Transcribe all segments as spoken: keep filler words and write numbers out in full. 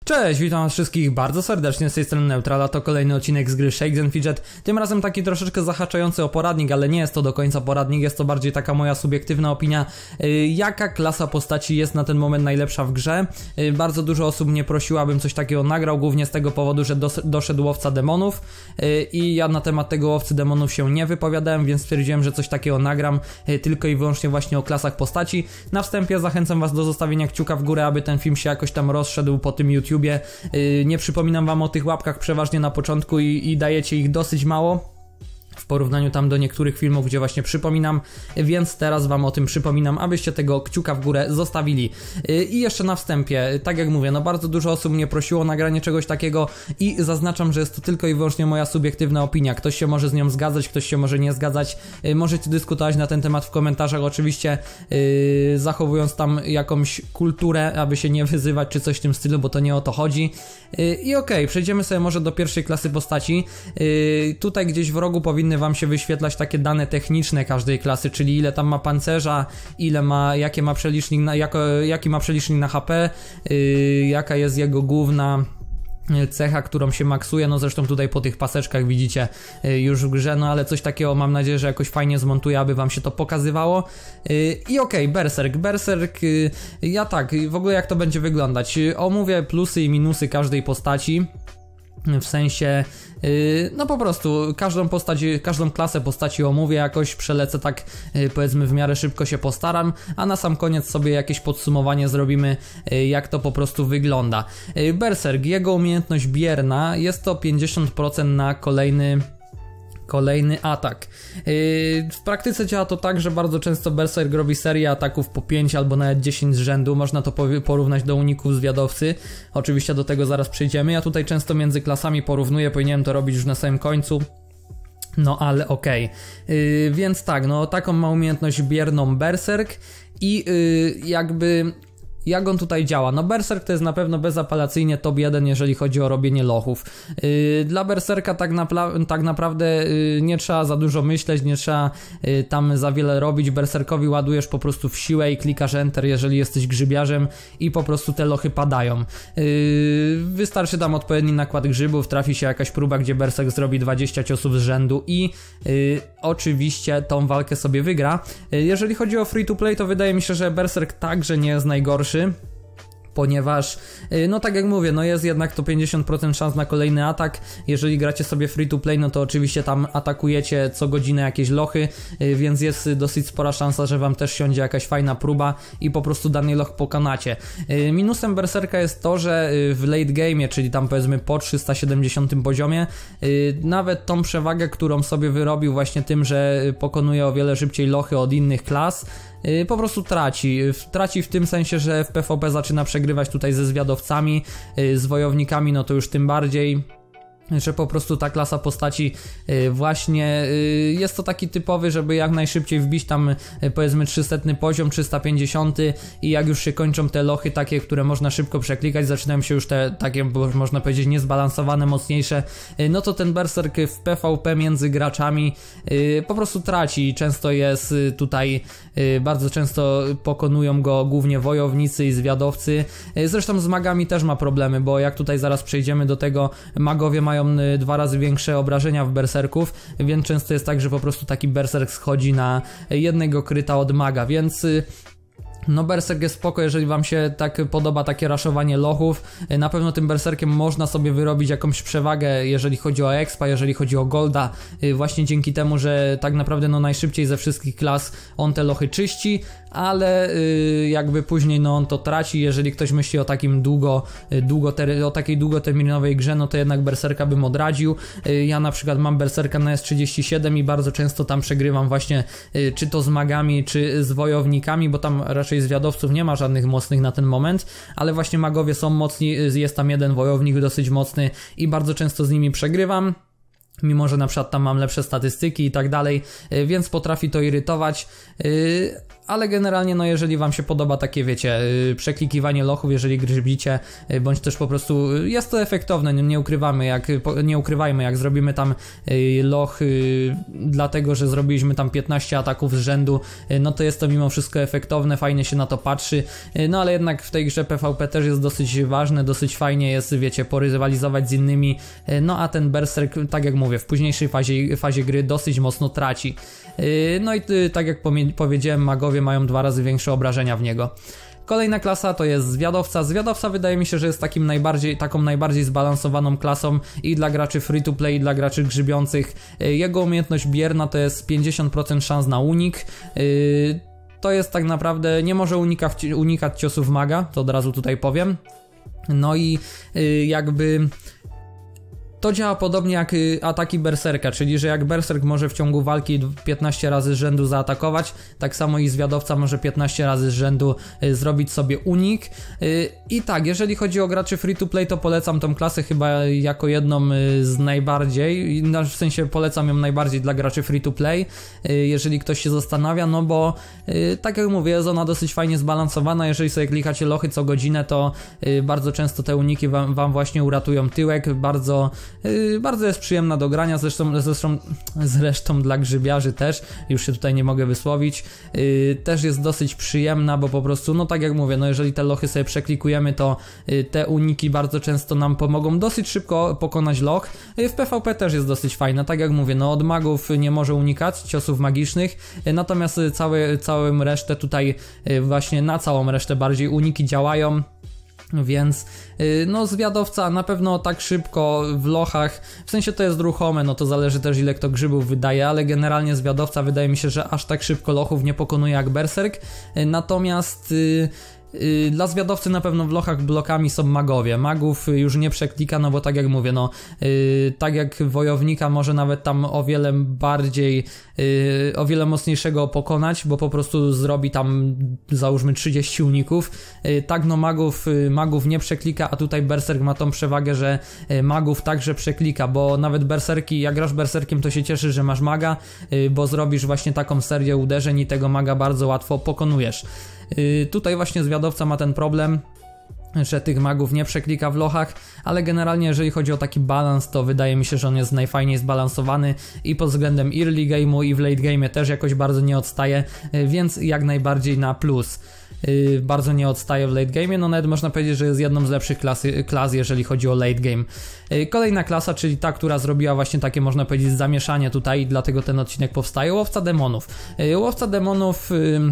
Cześć, witam was wszystkich bardzo serdecznie, z tej strony Neutrala, to kolejny odcinek z gry Shakes and Fidget, tym razem taki troszeczkę zahaczający o poradnik, ale nie jest to do końca poradnik, jest to bardziej taka moja subiektywna opinia, yy, jaka klasa postaci jest na ten moment najlepsza w grze. Yy, bardzo dużo osób mnie prosiło, abym coś takiego nagrał, głównie z tego powodu, że dos doszedł łowca demonów yy, i ja na temat tego łowcy demonów się nie wypowiadałem, więc stwierdziłem, że coś takiego nagram yy, tylko i wyłącznie właśnie o klasach postaci. Na wstępie zachęcam was do zostawienia kciuka w górę, aby ten film się jakoś tam rozszedł po tym YouTube. Nie przypominam wam o tych łapkach przeważnie na początku i, i dajecie ich dosyć mało w porównaniu tam do niektórych filmów, gdzie właśnie przypominam, więc teraz wam o tym przypominam, abyście tego kciuka w górę zostawili. I jeszcze na wstępie, tak jak mówię, no bardzo dużo osób mnie prosiło o nagranie czegoś takiego i zaznaczam, że jest to tylko i wyłącznie moja subiektywna opinia. Ktoś się może z nią zgadzać, ktoś się może nie zgadzać. Możecie dyskutować na ten temat w komentarzach, oczywiście yy, zachowując tam jakąś kulturę, aby się nie wyzywać czy coś w tym stylu, bo to nie o to chodzi. Yy, I okej, okay, przejdziemy sobie może do pierwszej klasy postaci. Yy, tutaj gdzieś w rogu powinny wam się wyświetlać takie dane techniczne każdej klasy, czyli ile tam ma pancerza, ile ma, jakie ma przelicznik na, jako, jaki ma przelicznik na H P, yy, jaka jest jego główna cecha, którą się maksuje, no zresztą tutaj po tych paseczkach widzicie yy, już w grze, no ale coś takiego mam nadzieję, że jakoś fajnie zmontuję, aby wam się to pokazywało. Yy, I okej, okay, Berserk, Berserk, yy, ja tak, w ogóle jak to będzie wyglądać, yy, omówię plusy i minusy każdej postaci. W sensie, yy, no po prostu każdą postać, każdą klasę postaci omówię jakoś, przelecę tak yy, powiedzmy w miarę szybko się postaram, a na sam koniec sobie jakieś podsumowanie zrobimy, yy, jak to po prostu wygląda. Yy, Berserk, jego umiejętność bierna, jest to pięćdziesiąt procent na kolejny... Kolejny atak. Yy, w praktyce działa to tak, że bardzo często Berserk robi serię ataków po pięć albo nawet dziesięć z rzędu. Można to porównać do uników zwiadowcy. Oczywiście do tego zaraz przejdziemy. Ja tutaj często między klasami porównuję, powinienem to robić już na samym końcu. No ale okej. Okay. Yy, więc tak, no taką ma umiejętność bierną Berserk i yy, jakby... Jak on tutaj działa? No Berserk to jest na pewno bezapelacyjnie top jeden, jeżeli chodzi o robienie lochów. Yy, dla Berserka tak, napla- tak naprawdę yy, nie trzeba za dużo myśleć, nie trzeba yy, tam za wiele robić. Berserkowi ładujesz po prostu w siłę i klikasz enter, jeżeli jesteś grzybiarzem i po prostu te lochy padają. Yy, wystarczy tam odpowiedni nakład grzybów, trafi się jakaś próba, gdzie Berserk zrobi dwadzieścia ciosów z rzędu i yy, oczywiście tą walkę sobie wygra. Yy, jeżeli chodzi o free to play, to wydaje mi się, że Berserk także nie jest najgorszy, ponieważ, no tak jak mówię, no jest jednak to pięćdziesiąt procent szans na kolejny atak. Jeżeli gracie sobie free to play, no to oczywiście tam atakujecie co godzinę jakieś lochy, więc jest dosyć spora szansa, że wam też siądzie jakaś fajna próba i po prostu dany loch pokonacie. Minusem Berserka jest to, że w late game'ie, czyli tam powiedzmy po trzysta siedemdziesiątym poziomie, nawet tą przewagę, którą sobie wyrobił właśnie tym, że pokonuje o wiele szybciej lochy od innych klas, po prostu traci. Traci w tym sensie, że w P V P zaczyna przegrywać tutaj ze zwiadowcami, z wojownikami, no to już tym bardziej, że po prostu ta klasa postaci właśnie jest to taki typowy, żeby jak najszybciej wbić tam powiedzmy trzysetny poziom, trzysta pięćdziesiąty i jak już się kończą te lochy takie, które można szybko przeklikać, zaczynają się już te takie, można powiedzieć, niezbalansowane, mocniejsze, no to ten Berserk w P V P między graczami po prostu traci i często jest tutaj, bardzo często pokonują go głównie wojownicy i zwiadowcy. Zresztą z magami też ma problemy, bo jak tutaj zaraz przejdziemy do tego, magowie mają dwa razy większe obrażenia w berserków, więc często jest tak, że po prostu taki berserk schodzi na jednego kryta od maga, więc no Berserk jest spoko, jeżeli wam się tak podoba takie raszowanie lochów. Na pewno tym Berserkiem można sobie wyrobić jakąś przewagę, jeżeli chodzi o expa, jeżeli chodzi o golda, właśnie dzięki temu, że tak naprawdę no najszybciej ze wszystkich klas on te lochy czyści, ale yy, jakby później no on to traci. Jeżeli ktoś myśli o takim długo, długo o takiej długoterminowej grze, no to jednak Berserka bym odradził. Yy, ja na przykład mam Berserka na S trzydzieści siedem i bardzo często tam przegrywam właśnie yy, czy to z magami, czy z wojownikami, bo tam raczej zwiadowców nie ma żadnych mocnych na ten moment, ale właśnie magowie są mocni, jest tam jeden wojownik dosyć mocny i bardzo często z nimi przegrywam. Mimo że na przykład tam mam lepsze statystyki i tak dalej, więc potrafi to irytować. ale generalnie no jeżeli wam się podoba takie, wiecie, przeklikiwanie lochów, jeżeli grzybicie, bądź też po prostu jest to efektowne, nie ukrywamy, jak, nie ukrywajmy, jak zrobimy tam loch dlatego, że zrobiliśmy tam piętnaście ataków z rzędu, no to jest to mimo wszystko efektowne, fajnie się na to patrzy, no ale jednak w tej grze P V P też jest dosyć ważne, dosyć fajnie jest, wiecie, porywalizować z innymi, no a ten berserk, tak jak mówię, w późniejszej fazie, fazie gry dosyć mocno traci. No i tak jak powiedziałem, magowie mają dwa razy większe obrażenia w niego. Kolejna klasa to jest zwiadowca. Zwiadowca wydaje mi się, że jest takim najbardziej, taką najbardziej zbalansowaną klasą i dla graczy free to play, i dla graczy grzybiących. Jego umiejętność bierna to jest pięćdziesiąt procent szans na unik. To jest tak naprawdę, nie może unika, unikać ciosów maga, to od razu tutaj powiem. No i jakby... To działa podobnie jak ataki berserka, czyli że jak berserk może w ciągu walki piętnaście razy z rzędu zaatakować, tak samo i zwiadowca może piętnaście razy z rzędu zrobić sobie unik. I tak, jeżeli chodzi o graczy free to play, to polecam tą klasę chyba jako jedną z najbardziej, w sensie polecam ją najbardziej dla graczy free to play, jeżeli ktoś się zastanawia, no bo tak jak mówię, jest ona dosyć fajnie zbalansowana. Jeżeli sobie klikacie lochy co godzinę, to bardzo często te uniki wam, wam właśnie uratują tyłek, bardzo Yy, bardzo jest przyjemna do grania, zresztą, zresztą, zresztą dla grzybiarzy też, już się tutaj nie mogę wysłowić, yy, też jest dosyć przyjemna, bo po prostu, no tak jak mówię, no jeżeli te lochy sobie przeklikujemy, to yy, te uniki bardzo często nam pomogą dosyć szybko pokonać loch. Yy, w P V P też jest dosyć fajna, tak jak mówię, no od magów nie może unikać ciosów magicznych, yy, natomiast yy, całe, całą resztę tutaj, yy, właśnie na całą resztę bardziej uniki działają. Więc no zwiadowca na pewno tak szybko w lochach, w sensie to jest ruchome, no to zależy też ile kto grzybów wydaje, ale generalnie zwiadowca wydaje mi się, że aż tak szybko lochów nie pokonuje jak berserk, natomiast Yy, dla zwiadowcy na pewno w lochach blokami są magowie. Magów już nie przeklika, no bo tak jak mówię, no yy, tak jak wojownika może nawet tam o wiele bardziej, yy, o wiele mocniejszego pokonać, bo po prostu zrobi tam załóżmy trzydzieści uników. Yy, tak no magów, yy, magów nie przeklika, a tutaj berserk ma tą przewagę, że yy, magów także przeklika, bo nawet berserki, jak grasz berserkiem, to się cieszy, że masz maga, yy, bo zrobisz właśnie taką serię uderzeń i tego maga bardzo łatwo pokonujesz. Yy, tutaj właśnie zwiadowca ma ten problem, że tych magów nie przeklika w lochach, ale generalnie jeżeli chodzi o taki balans, to wydaje mi się, że on jest najfajniej zbalansowany i pod względem early game'u i w late game'ie też jakoś bardzo nie odstaje, yy, więc jak najbardziej na plus. Yy, bardzo nie odstaje w late game'ie, no nawet można powiedzieć, że jest jedną z lepszych klasy, klas, jeżeli chodzi o late game. Yy, kolejna klasa, czyli ta, która zrobiła właśnie takie, można powiedzieć, zamieszanie tutaj i dlatego ten odcinek powstaje, łowca demonów. Yy, łowca demonów... Yy,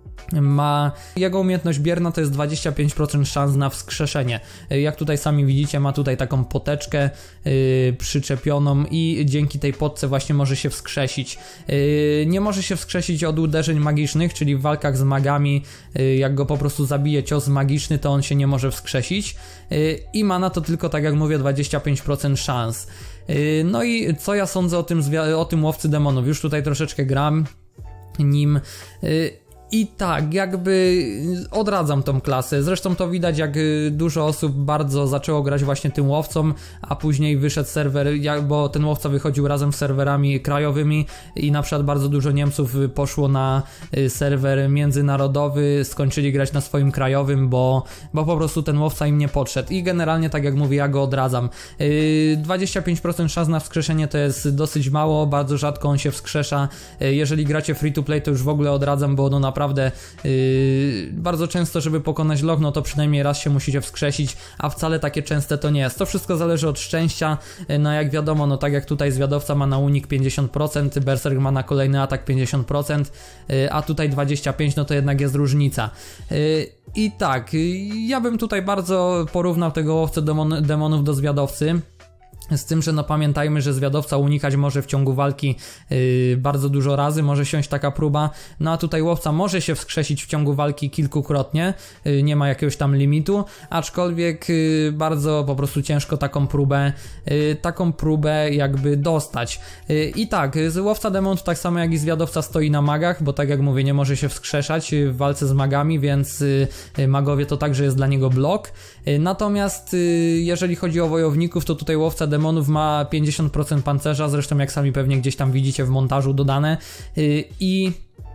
ma, jego umiejętność bierna to jest dwadzieścia pięć procent szans na wskrzeszenie. Jak tutaj sami widzicie, ma tutaj taką poteczkę yy, przyczepioną i dzięki tej potce właśnie może się wskrzesić. Yy, nie może się wskrzesić od uderzeń magicznych, czyli w walkach z magami, yy, jak go po prostu zabije cios magiczny, to on się nie może wskrzesić. Yy, I ma na to tylko, tak jak mówię, dwadzieścia pięć procent szans. Yy, no i co ja sądzę o tym, o tym łowcy demonów? Już tutaj troszeczkę gram nim. Yy, I tak, jakby odradzam tą klasę, zresztą to widać, jak dużo osób bardzo zaczęło grać właśnie tym łowcą, a później wyszedł serwer, bo ten łowca wychodził razem z serwerami krajowymi i na przykład bardzo dużo Niemców poszło na serwer międzynarodowy, skończyli grać na swoim krajowym, bo, bo po prostu ten łowca im nie podszedł i generalnie, tak jak mówię, ja go odradzam. dwadzieścia pięć procent szans na wskrzeszenie to jest dosyć mało, bardzo rzadko on się wskrzesza, jeżeli gracie free to play, to już w ogóle odradzam, bo no naprawdę Naprawdę yy, bardzo często, żeby pokonać loch, no to przynajmniej raz się musicie wskrzesić, a wcale takie częste to nie jest. To wszystko zależy od szczęścia, no jak wiadomo, no tak jak tutaj zwiadowca ma na unik pięćdziesiąt procent, berserk ma na kolejny atak pięćdziesiąt procent, yy, a tutaj dwadzieścia pięć procent, no to jednak jest różnica. Yy, I tak, yy, ja bym tutaj bardzo porównał tego łowcę demon, demonów do zwiadowcy. Z tym, że no pamiętajmy, że zwiadowca unikać może w ciągu walki yy, bardzo dużo razy, może siąść taka próba, no a tutaj łowca może się wskrzesić w ciągu walki kilkukrotnie, yy, nie ma jakiegoś tam limitu, aczkolwiek yy, bardzo po prostu ciężko taką próbę, yy, taką próbę jakby dostać. Yy, I tak, yy, łowca demonów tak samo jak i zwiadowca stoi na magach, bo tak jak mówię, nie może się wskrzeszać w walce z magami, więc yy, magowie to także jest dla niego blok. Yy, natomiast yy, jeżeli chodzi o wojowników, to tutaj łowca demonów ma pięćdziesiąt procent pancerza, zresztą jak sami pewnie gdzieś tam widzicie w montażu dodane, yy, i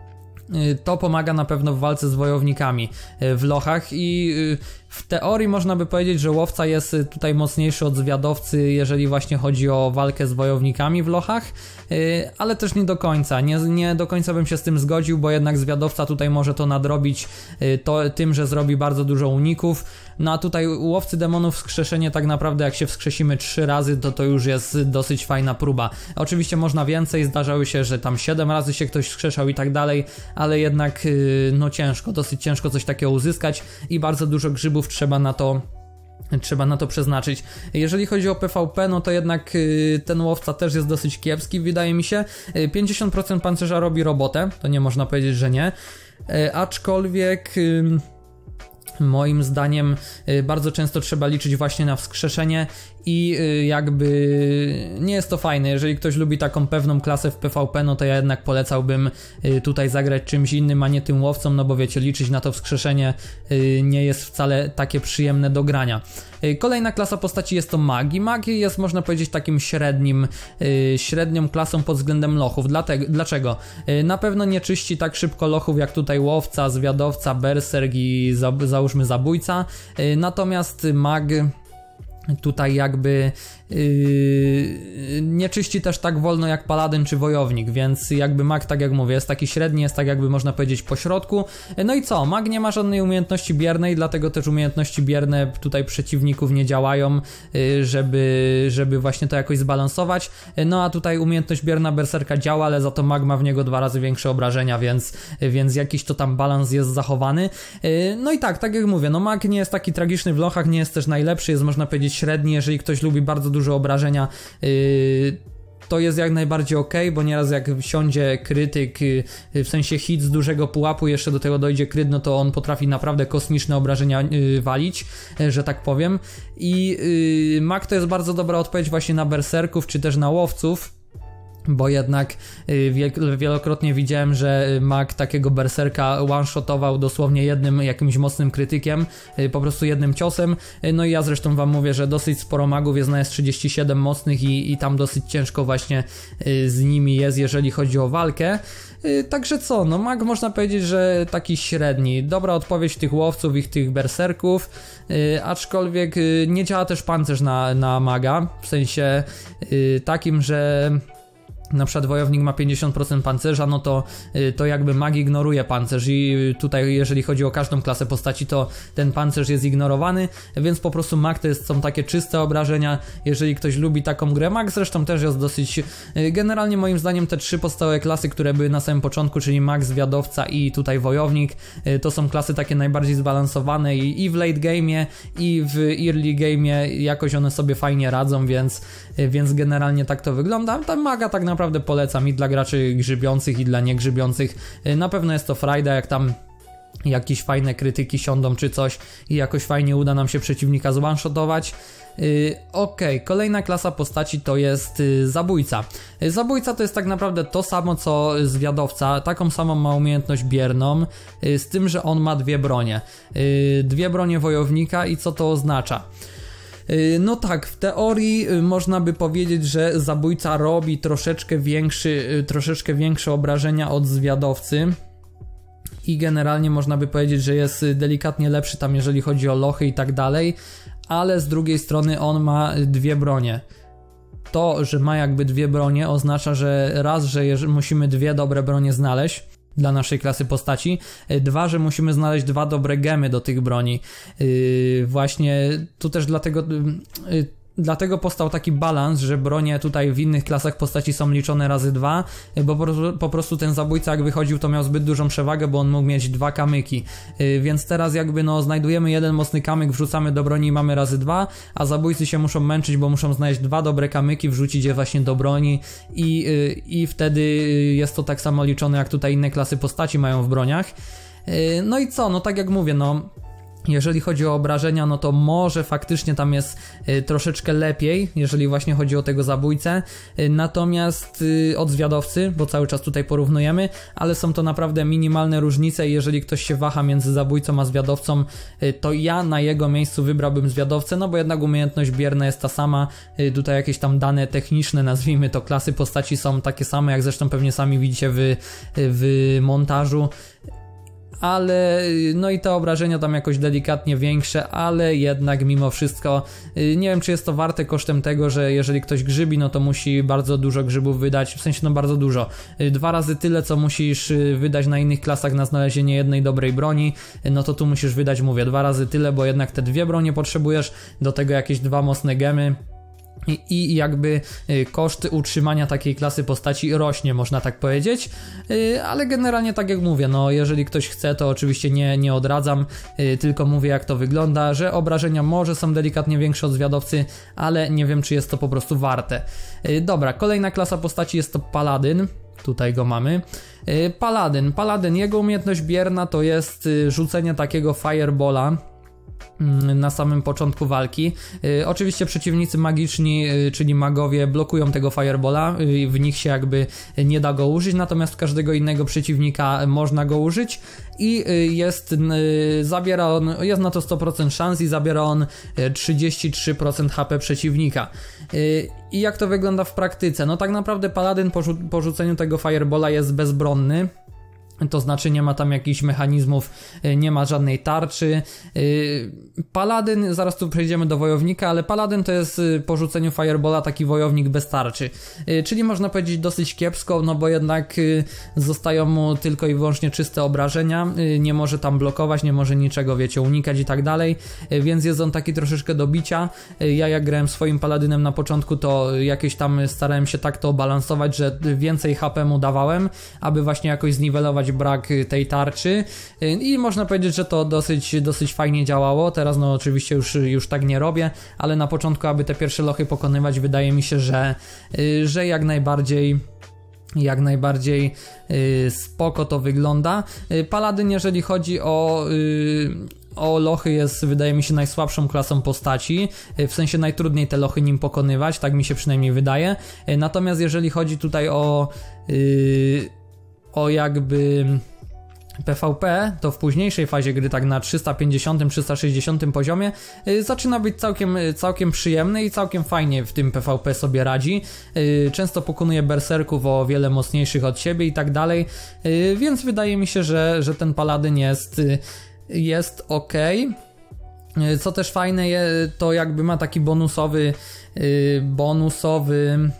to pomaga na pewno w walce z wojownikami w lochach i w teorii można by powiedzieć, że łowca jest tutaj mocniejszy od zwiadowcy, jeżeli właśnie chodzi o walkę z wojownikami w lochach, ale też nie do końca, nie, nie do końca bym się z tym zgodził, bo jednak zwiadowca tutaj może to nadrobić to, tym, że zrobi bardzo dużo uników, no a tutaj u łowcy demonów wskrzeszenie tak naprawdę jak się wskrzesimy trzy razy, to to już jest dosyć fajna próba. Oczywiście można więcej, zdarzały się, że tam siedem razy się ktoś wskrzeszał i tak dalej, ale jednak no ciężko, dosyć ciężko coś takiego uzyskać i bardzo dużo grzybów trzeba na to trzeba na to przeznaczyć. Jeżeli chodzi o P V P, no to jednak ten łowca też jest dosyć kiepski, wydaje mi się. pięćdziesiąt procent pancerza robi robotę, to nie można powiedzieć, że nie. Aczkolwiek moim zdaniem bardzo często trzeba liczyć właśnie na wskrzeszenie i jakby nie jest to fajne. Jeżeli ktoś lubi taką pewną klasę w P V P, no to ja jednak polecałbym tutaj zagrać czymś innym, a nie tym łowcą, no bo wiecie, liczyć na to wskrzeszenie nie jest wcale takie przyjemne do grania. Kolejna klasa postaci jest to mag i mag jest, można powiedzieć, takim średnim, średnią klasą pod względem lochów. Dlatego, dlaczego? Na pewno nie czyści tak szybko lochów jak tutaj łowca, zwiadowca, berserk i za, załóżmy zabójca, natomiast mag tutaj jakby yy, nie czyści też tak wolno jak paladyn czy wojownik, więc jakby mag, tak jak mówię, jest taki średni, jest tak jakby można powiedzieć po środku. No i co? Mag nie ma żadnej umiejętności biernej, dlatego też umiejętności bierne tutaj przeciwników nie działają, yy, żeby, żeby właśnie to jakoś zbalansować. No a tutaj umiejętność bierna berserka działa, ale za to mag ma w niego dwa razy większe obrażenia, więc, więc jakiś to tam balans jest zachowany. Yy, no i tak, tak jak mówię, no mag nie jest taki tragiczny w lochach, nie jest też najlepszy, jest można powiedzieć średni, jeżeli ktoś lubi bardzo duże obrażenia, yy, to jest jak najbardziej ok, bo nieraz jak siądzie krytyk, yy, w sensie hit z dużego pułapu, jeszcze do tego dojdzie kryt, no to on potrafi naprawdę kosmiczne obrażenia yy, walić, yy, że tak powiem. I yy, mag to jest bardzo dobra odpowiedź właśnie na berserków, czy też na łowców, bo jednak wielokrotnie widziałem, że mag takiego berserka one-shotował dosłownie jednym jakimś mocnym krytykiem, po prostu jednym ciosem. No i ja zresztą wam mówię, że dosyć sporo magów jest na S trzydzieści siedem mocnych i, i tam dosyć ciężko właśnie z nimi jest, jeżeli chodzi o walkę. Także co, no mag można powiedzieć, że taki średni. Dobra odpowiedź tych łowców i tych berserków, aczkolwiek nie działa też pancerz na, na maga, w sensie takim, że na przykład wojownik ma pięćdziesiąt procent pancerza, no to, to jakby mag ignoruje pancerz i tutaj jeżeli chodzi o każdą klasę postaci, to ten pancerz jest ignorowany, więc po prostu mag to jest, są takie czyste obrażenia, jeżeli ktoś lubi taką grę. Mag zresztą też jest dosyć, generalnie moim zdaniem te trzy podstawowe klasy, które były na samym początku, czyli mag, zwiadowca i tutaj wojownik, to są klasy takie najbardziej zbalansowane i, i w late game'ie i w early game'ie jakoś one sobie fajnie radzą, więc, więc generalnie tak to wygląda. Tam maga tak naprawdę Naprawdę polecam i dla graczy grzybiących i dla niegrzybiących. Na pewno jest to frajda, jak tam jakieś fajne krytyki siądą czy coś i jakoś fajnie uda nam się przeciwnika zone-shotować. Yy, Okej, okay. Kolejna klasa postaci to jest yy, zabójca. Yy, zabójca to jest tak naprawdę to samo co zwiadowca, taką samą ma umiejętność bierną, yy, z tym, że on ma dwie bronie. Yy, dwie bronie wojownika i co to oznacza? No tak, w teorii można by powiedzieć, że zabójca robi troszeczkę większy, troszeczkę większe obrażenia od zwiadowcy i generalnie można by powiedzieć, że jest delikatnie lepszy tam, jeżeli chodzi o lochy i tak dalej, ale z drugiej strony on ma dwie bronie. To, że ma jakby dwie bronie, oznacza, że raz, że musimy dwie dobre bronie znaleźć dla naszej klasy postaci, dwa, że musimy znaleźć dwa dobre gemy do tych broni. Yy, właśnie tu też dlatego yy, dlatego powstał taki balans, że bronie tutaj w innych klasach postaci są liczone razy dwa, bo po, po prostu ten zabójca jak wychodził, to miał zbyt dużą przewagę, bo on mógł mieć dwa kamyki, yy, więc teraz jakby no znajdujemy jeden mocny kamyk, wrzucamy do broni i mamy razy dwa, a zabójcy się muszą męczyć, bo muszą znaleźć dwa dobre kamyki, wrzucić je właśnie do broni i, yy, i wtedy jest to tak samo liczone jak tutaj inne klasy postaci mają w broniach. Yy, no i co, no tak jak mówię, no Jeżeli chodzi o obrażenia, no to może faktycznie tam jest y, troszeczkę lepiej, jeżeli właśnie chodzi o tego zabójcę, y, natomiast y, od zwiadowcy, bo cały czas tutaj porównujemy, ale są to naprawdę minimalne różnice i jeżeli ktoś się waha między zabójcą a zwiadowcą, y, to ja na jego miejscu wybrałbym zwiadowcę, no bo jednak umiejętność bierna jest ta sama, y, tutaj jakieś tam dane techniczne, nazwijmy to, klasy postaci są takie same, jak zresztą pewnie sami widzicie w, w montażu. Ale no i te obrażenia tam jakoś delikatnie większe, ale jednak mimo wszystko nie wiem, czy jest to warte kosztem tego, że jeżeli ktoś grzybi, no to musi bardzo dużo grzybów wydać, w sensie no bardzo dużo, dwa razy tyle, co musisz wydać na innych klasach na znalezienie jednej dobrej broni, no to tu musisz wydać, mówię, dwa razy tyle, bo jednak te dwie bronie potrzebujesz, do tego jakieś dwa mocne gemy. I, I jakby koszt utrzymania takiej klasy postaci rośnie, można tak powiedzieć, ale generalnie tak jak mówię, no jeżeli ktoś chce, to oczywiście nie, nie odradzam, tylko mówię jak to wygląda, że obrażenia może są delikatnie większe od zwiadowcy, ale nie wiem, czy jest to po prostu warte. Dobra, kolejna klasa postaci jest to Paladyn. Tutaj go mamy. Paladyn, Paladyn, jego umiejętność bierna to jest rzucenie takiego Firebola na samym początku walki. Yy, oczywiście przeciwnicy magiczni, yy, czyli magowie, blokują tego Firebola, yy, w nich się jakby nie da go użyć, natomiast każdego innego przeciwnika można go użyć i yy, jest, yy, zabiera on, jest na to sto procent szans i zabiera on yy, trzydzieści trzy procent H P przeciwnika. Yy, I jak to wygląda w praktyce? No tak naprawdę Paladyn po, rzu- po rzuceniu tego Firebola jest bezbronny. To znaczy nie ma tam jakichś mechanizmów, nie ma żadnej tarczy. Paladyn, zaraz tu przejdziemy do wojownika, ale Paladyn to jest po rzuceniu Firebola taki wojownik bez tarczy. Czyli można powiedzieć dosyć kiepsko, no bo jednak zostają mu tylko i wyłącznie czyste obrażenia, nie może tam blokować, nie może niczego, wiecie, unikać i tak dalej, więc jest on taki troszeczkę do bicia. Ja jak grałem swoim Paladynem na początku, to jakieś tam starałem się tak to balansować, że więcej H P mu dawałem, aby właśnie jakoś zniwelować brak tej tarczy i można powiedzieć, że to dosyć, dosyć fajnie działało. Teraz no oczywiście już, już tak nie robię, ale na początku, aby te pierwsze lochy pokonywać, wydaje mi się, że, że jak najbardziej jak najbardziej yy, spoko to wygląda. Yy, Paladyn, jeżeli chodzi o yy, o lochy, jest wydaje mi się najsłabszą klasą postaci, yy, w sensie najtrudniej te lochy nim pokonywać, tak mi się przynajmniej wydaje. Yy, natomiast jeżeli chodzi tutaj o yy, o jakby P V P, to w późniejszej fazie gry, tak na trzysta pięćdziesiątym trzysta sześćdziesiątym poziomie, yy, zaczyna być całkiem, całkiem przyjemny i całkiem fajnie w tym P V P sobie radzi. Yy, często pokonuje berserków o wiele mocniejszych od siebie i tak dalej, yy, więc wydaje mi się, że, że ten Paladyn jest, yy, jest ok. Yy, co też fajne, je, to jakby ma taki bonusowy, yy, bonusowy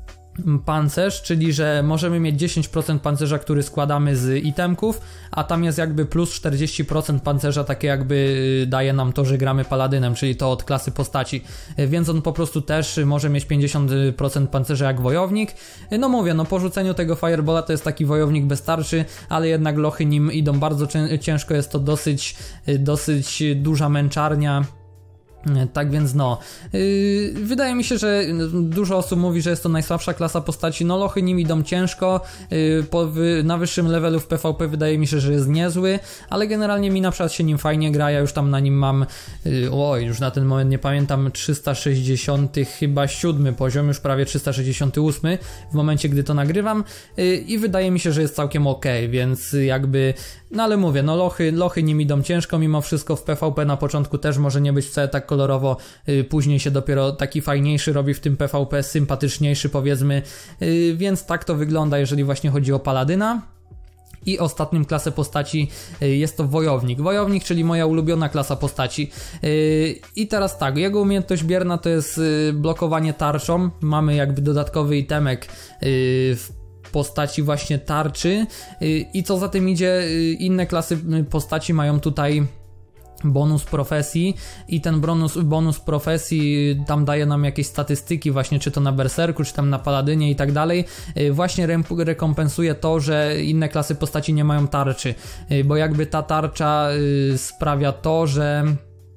pancerz, czyli że możemy mieć dziesięć procent pancerza, który składamy z itemków, a tam jest jakby plus czterdzieści procent pancerza, takie jakby daje nam to, że gramy Paladynem, czyli to od klasy postaci, więc on po prostu też może mieć pięćdziesiąt procent pancerza jak wojownik. No mówię, no po rzuceniu tego Firebola to jest taki wojownik bez tarczy, ale jednak lochy nim idą bardzo ciężko, jest to dosyć, dosyć duża męczarnia. Tak więc no, yy, wydaje mi się, że dużo osób mówi, że jest to najsłabsza klasa postaci, no lochy nim idą ciężko, yy, po, wy, na wyższym levelu w P V P wydaje mi się, że jest niezły, ale generalnie mi na przykład się nim fajnie gra, ja już tam na nim mam, yy, oj, już na ten moment nie pamiętam, trzysta sześćdziesiąty chyba siódmy poziom, już prawie trzysta sześćdziesiąty ósmy w momencie, gdy to nagrywam, yy, i wydaje mi się, że jest całkiem ok, więc jakby, no ale mówię, no lochy, lochy nim idą ciężko, mimo wszystko w P V P na początku też może nie być wcale tak kolorowo, yy, później się dopiero taki fajniejszy robi w tym P V P, sympatyczniejszy powiedzmy, yy, więc tak to wygląda, jeżeli właśnie chodzi o Paladyna. I ostatnim klasę postaci yy, jest to wojownik. Wojownik, czyli moja ulubiona klasa postaci. Yy, I teraz tak, jego umiejętność bierna to jest yy, blokowanie tarczą. Mamy jakby dodatkowy itemek yy, w postaci właśnie tarczy yy, i co za tym idzie, yy, inne klasy postaci mają tutaj bonus profesji i ten bonus, bonus profesji tam daje nam jakieś statystyki właśnie, czy to na berserku, czy tam na paladynie i tak dalej, właśnie rekompensuje to, że inne klasy postaci nie mają tarczy, bo jakby ta tarcza sprawia to, że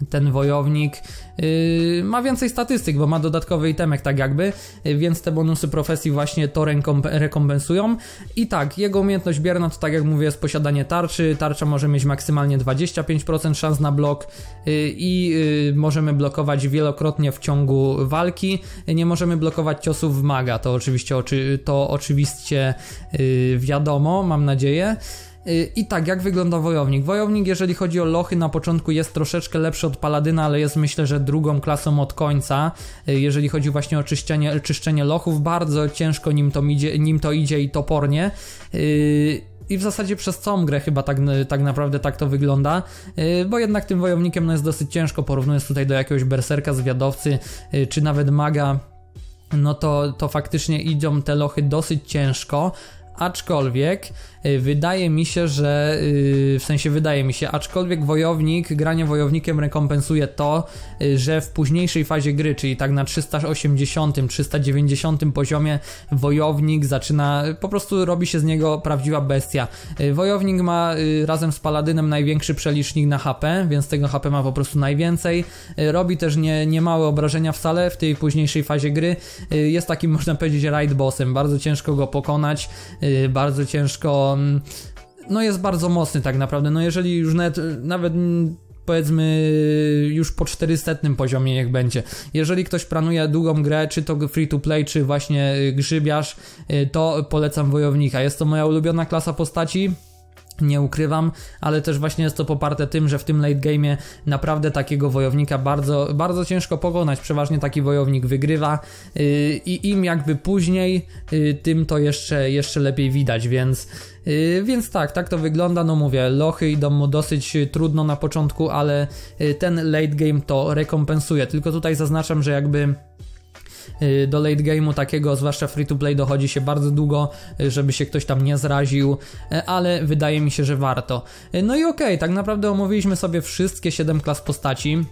ten wojownik yy, ma więcej statystyk, bo ma dodatkowy itemek tak jakby, yy, więc te bonusy profesji właśnie to rekomp- rekompensują. I tak, jego umiejętność bierna to tak jak mówię jest posiadanie tarczy. Tarcza może mieć maksymalnie dwadzieścia pięć procent szans na blok yy, i yy, możemy blokować wielokrotnie w ciągu walki. Yy, nie możemy blokować ciosów w maga, to oczywiście, oczy- to oczywiście yy, wiadomo, mam nadzieję. I tak, jak wygląda wojownik? Wojownik, jeżeli chodzi o lochy, na początku jest troszeczkę lepszy od paladyna, ale jest myślę, że drugą klasą od końca. Jeżeli chodzi właśnie o czyszczenie, czyszczenie lochów, bardzo ciężko nim to idzie, nim to idzie i topornie. I w zasadzie przez całą grę chyba tak, tak naprawdę tak to wygląda, bo jednak tym wojownikiem no jest dosyć ciężko, porównując tutaj do jakiegoś berserka, zwiadowcy, czy nawet maga, no to, to faktycznie idą te lochy dosyć ciężko. Aczkolwiek wydaje mi się, że w sensie wydaje mi się, aczkolwiek wojownik, granie wojownikiem rekompensuje to, że w późniejszej fazie gry, czyli tak na trzysta osiemdziesiątym, trzysta dziewięćdziesiątym poziomie wojownik zaczyna, po prostu robi się z niego prawdziwa bestia. Wojownik ma razem z paladynem największy przelicznik na H P, więc tego H P ma po prostu najwięcej. Robi też nie, niemałe obrażenia wcale w tej późniejszej fazie gry. Jest takim, można powiedzieć, raid bossem, bardzo ciężko go pokonać, bardzo ciężko, no jest bardzo mocny tak naprawdę, no jeżeli już nawet, nawet powiedzmy już po czterysetnym poziomie niech będzie, jeżeli ktoś planuje długą grę, czy to free to play, czy właśnie grzybiarz, to polecam wojownika, jest to moja ulubiona klasa postaci. Nie ukrywam, ale też właśnie jest to poparte tym, że w tym late game'ie naprawdę takiego wojownika bardzo, bardzo ciężko pokonać, przeważnie taki wojownik wygrywa yy, i im jakby później, yy, tym to jeszcze, jeszcze lepiej widać, więc, yy, więc tak, tak to wygląda, no mówię, lochy idą mu dosyć trudno na początku, ale yy, ten late game to rekompensuje, tylko tutaj zaznaczam, że jakby do late game'u takiego, zwłaszcza free to play, dochodzi się bardzo długo, żeby się ktoś tam nie zraził, ale wydaje mi się, że warto. No i okej, okay, tak naprawdę omówiliśmy sobie wszystkie siedem klas postaci.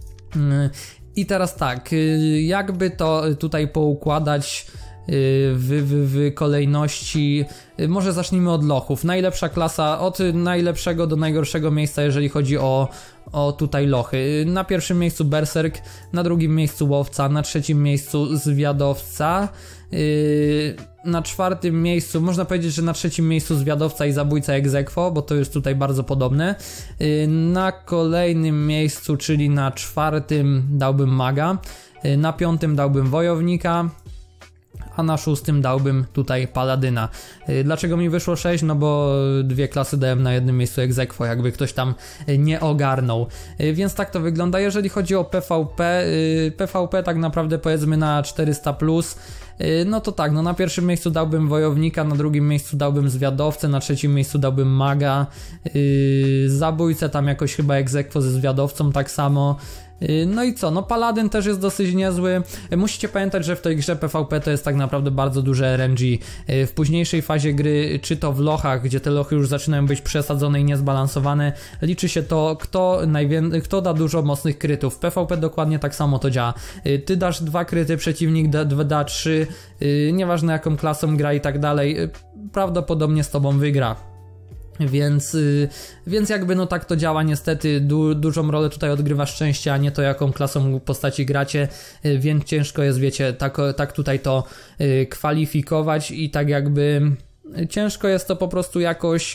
I teraz tak, jakby to tutaj poukładać w, w, w kolejności, może zacznijmy od lochów. Najlepsza klasa, od najlepszego do najgorszego miejsca, jeżeli chodzi o, o tutaj lochy. Na pierwszym miejscu berserk, na drugim miejscu łowca, na trzecim miejscu zwiadowca, yy, na czwartym miejscu, można powiedzieć, że na trzecim miejscu zwiadowca i zabójca ex aequo, bo to jest tutaj bardzo podobne. Yy, na kolejnym miejscu, czyli na czwartym, dałbym maga, yy, na piątym dałbym wojownika, a na szóstym dałbym tutaj paladyna. Dlaczego mi wyszło sześć? No bo dwie klasy dałem na jednym miejscu ex aequo, jakby ktoś tam nie ogarnął. Więc tak to wygląda. Jeżeli chodzi o P V P, P V P tak naprawdę powiedzmy na czterysta plus, no to tak, no na pierwszym miejscu dałbym wojownika, na drugim miejscu dałbym zwiadowcę, na trzecim miejscu dałbym maga, zabójcę tam jakoś chyba ex aequo ze zwiadowcą tak samo. No i co, no paladyn też jest dosyć niezły. Musicie pamiętać, że w tej grze P V P to jest tak naprawdę bardzo duże R N G. W późniejszej fazie gry, czy to w lochach, gdzie te lochy już zaczynają być przesadzone i niezbalansowane, liczy się to, kto, najwię- kto da dużo mocnych krytów. W P V P dokładnie tak samo to działa. Ty dasz dwa kryty, przeciwnik da, da trzy, nieważne jaką klasą gra i tak dalej, prawdopodobnie z tobą wygra. Więc, więc jakby no tak to działa niestety, du, dużą rolę tutaj odgrywa szczęście, a nie to jaką klasą postaci gracie, więc ciężko jest, wiecie, tak, tak tutaj to kwalifikować i tak jakby ciężko jest to po prostu jakoś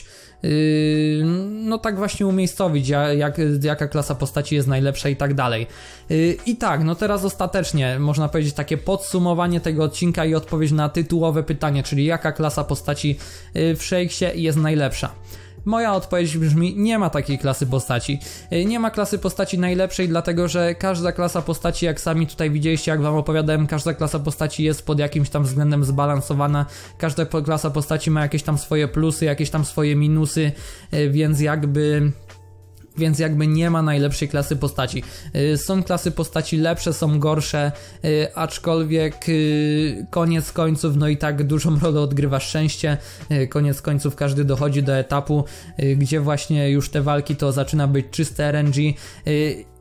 no tak właśnie umiejscowić, jak, jaka klasa postaci jest najlepsza i tak dalej. I tak, no teraz ostatecznie można powiedzieć takie podsumowanie tego odcinka i odpowiedź na tytułowe pytanie, czyli jaka klasa postaci w Shakesie jest najlepsza. Moja odpowiedź brzmi, nie ma takiej klasy postaci. Nie ma klasy postaci najlepszej, dlatego że każda klasa postaci, jak sami tutaj widzieliście, jak wam opowiadałem, każda klasa postaci jest pod jakimś tam względem zbalansowana. Każda klasa postaci ma jakieś tam swoje plusy, jakieś tam swoje minusy, więc jakby... Więc jakby nie ma najlepszej klasy postaci. Są klasy postaci lepsze, są gorsze, aczkolwiek koniec końców, no i tak dużą rolę odgrywa szczęście. Koniec końców każdy dochodzi do etapu, gdzie właśnie już te walki to zaczyna być czyste R N G.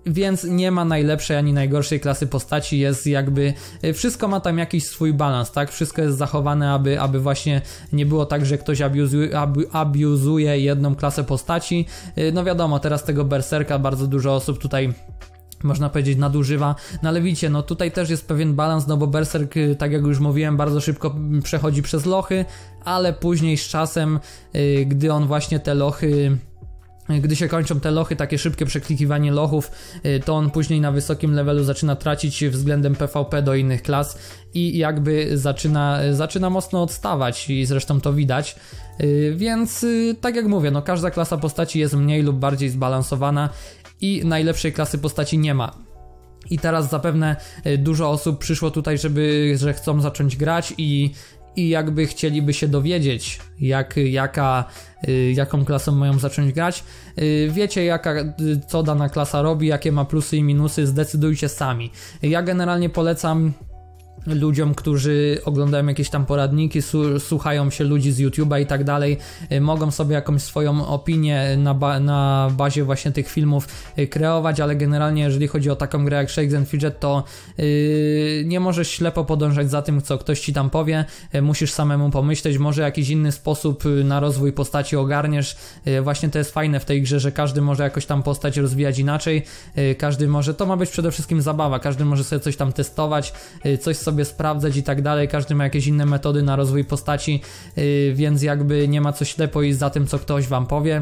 Więc nie ma najlepszej ani najgorszej klasy postaci, jest jakby, wszystko ma tam jakiś swój balans, tak? Wszystko jest zachowane, aby, aby właśnie nie było tak, że ktoś abuzuje, ab, abuzuje jedną klasę postaci. No wiadomo, teraz tego berserka bardzo dużo osób tutaj, można powiedzieć, nadużywa, no ale widzicie, no tutaj też jest pewien balans, no bo berserk, tak jak już mówiłem, bardzo szybko przechodzi przez lochy, ale później z czasem, gdy on właśnie te lochy... Gdy się kończą te lochy, takie szybkie przeklikiwanie lochów, to on później na wysokim levelu zaczyna tracić względem P V P do innych klas i jakby zaczyna, zaczyna mocno odstawać i zresztą to widać. Więc tak jak mówię, no każda klasa postaci jest mniej lub bardziej zbalansowana i najlepszej klasy postaci nie ma. I teraz zapewne dużo osób przyszło tutaj, żeby, że chcą zacząć grać i i jakby chcieliby się dowiedzieć, jak, jaka, jaką klasą mają zacząć grać. Wiecie, jaka, co dana klasa robi, jakie ma plusy i minusy, zdecydujcie sami. Ja generalnie polecam ludziom, którzy oglądają jakieś tam poradniki, słuchają się ludzi z YouTube'a i tak dalej, mogą sobie jakąś swoją opinię na, ba na bazie właśnie tych filmów kreować, ale generalnie jeżeli chodzi o taką grę jak Shakes and Fidget, to yy, nie możesz ślepo podążać za tym, co ktoś ci tam powie, musisz samemu pomyśleć, może jakiś inny sposób na rozwój postaci ogarniesz. Yy, właśnie to jest fajne w tej grze, że każdy może jakoś tam postać rozwijać inaczej, yy, każdy może, to ma być przede wszystkim zabawa, każdy może sobie coś tam testować, yy, coś sobie sprawdzać i tak dalej, każdy ma jakieś inne metody na rozwój postaci, yy, więc jakby nie ma co ślepo iść za tym, co ktoś wam powie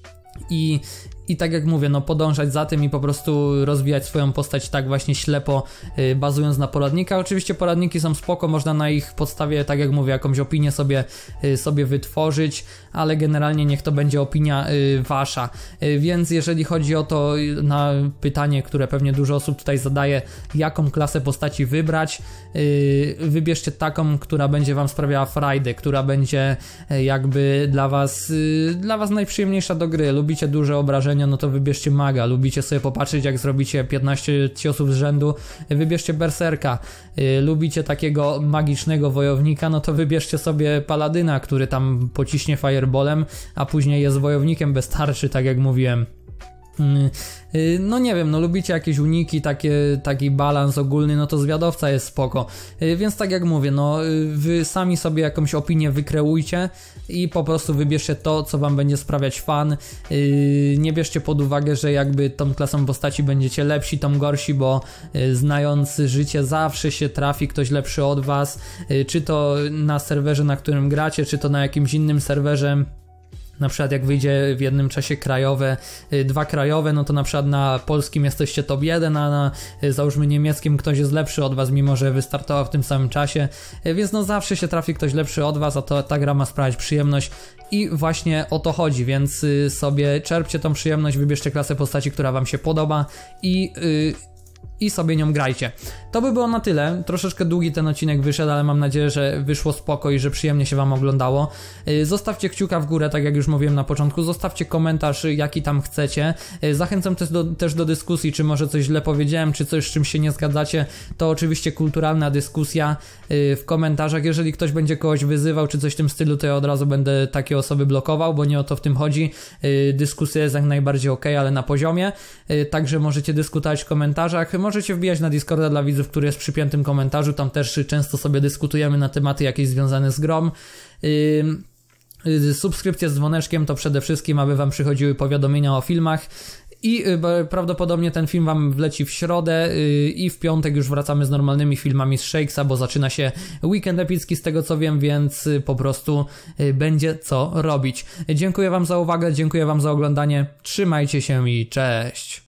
i I tak jak mówię, no podążać za tym i po prostu rozwijać swoją postać tak właśnie ślepo, yy, bazując na poradnikach. Oczywiście poradniki są spoko, można na ich podstawie, tak jak mówię, jakąś opinię sobie, yy, sobie wytworzyć, ale generalnie niech to będzie opinia yy, wasza. Yy, więc jeżeli chodzi o to, yy, na pytanie, które pewnie dużo osób tutaj zadaje, jaką klasę postaci wybrać, yy, wybierzcie taką, która będzie wam sprawiała frajdę, która będzie yy, jakby dla was, yy, dla was najprzyjemniejsza do gry. Lubicie duże obrażenia, no to wybierzcie maga, lubicie sobie popatrzeć, jak zrobicie piętnaście ciosów z rzędu, wybierzcie berserka, yy, lubicie takiego magicznego wojownika, no to wybierzcie sobie paladyna, który tam pociśnie fireballem, a później jest wojownikiem bez tarczy, tak jak mówiłem. No nie wiem, no lubicie jakieś uniki, takie, taki balans ogólny, no to zwiadowca jest spoko. Więc tak jak mówię, no wy sami sobie jakąś opinię wykreujcie i po prostu wybierzcie to, co wam będzie sprawiać fan. Nie bierzcie pod uwagę, że jakby tą klasą postaci będziecie lepsi, tą gorsi, bo znając życie zawsze się trafi ktoś lepszy od was, czy to na serwerze, na którym gracie, czy to na jakimś innym serwerze. Na przykład jak wyjdzie w jednym czasie krajowe, dwa krajowe, no to na przykład na polskim jesteście top jeden, a na załóżmy niemieckim ktoś jest lepszy od was, mimo że wystartował w tym samym czasie, więc no zawsze się trafi ktoś lepszy od was, a to ta gra ma sprawiać przyjemność i właśnie o to chodzi, więc sobie czerpcie tą przyjemność, wybierzcie klasę postaci, która wam się podoba i... Yy, i sobie nią grajcie. To by było na tyle. Troszeczkę długi ten odcinek wyszedł, ale mam nadzieję, że wyszło spoko i że przyjemnie się wam oglądało. Zostawcie kciuka w górę, tak jak już mówiłem na początku. Zostawcie komentarz, jaki tam chcecie. Zachęcam też do, też do dyskusji, czy może coś źle powiedziałem, czy coś, z czym się nie zgadzacie. To oczywiście kulturalna dyskusja w komentarzach. Jeżeli ktoś będzie kogoś wyzywał, czy coś w tym stylu, to ja od razu będę takie osoby blokował, bo nie o to w tym chodzi. Dyskusja jest jak najbardziej ok, ale na poziomie. Także możecie dyskutować w komentarzach. Możecie wbijać na Discorda dla widzów, który jest w przypiętym komentarzu, tam też często sobie dyskutujemy na tematy jakieś związane z grą. Yy, subskrypcje z dzwoneczkiem to przede wszystkim, aby wam przychodziły powiadomienia o filmach i yy, prawdopodobnie ten film wam wleci w środę yy, i w piątek już wracamy z normalnymi filmami z Shakesa, bo zaczyna się weekend epicki z tego co wiem, więc yy, po prostu yy, będzie co robić. Dziękuję wam za uwagę, dziękuję wam za oglądanie, trzymajcie się i cześć!